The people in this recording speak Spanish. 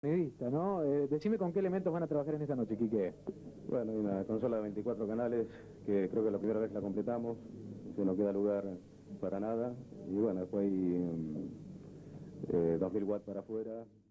sonidista, ¿no? Decime con qué elementos van a trabajar en esta noche, Quique. Bueno, hay una consola de 24 canales que creo que la primera vez la completamos, que no queda lugar para nada, y bueno, después hay 2000 watts para afuera.